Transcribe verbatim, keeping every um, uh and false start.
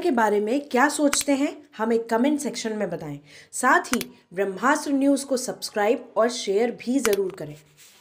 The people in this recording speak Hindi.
के बारे में क्या सोचते हैं हमें कमेंट सेक्शन में बताएं। साथ ही ब्रह्मास्त्र न्यूज़ को सब्सक्राइब और शेयर भी ज़रूर करें।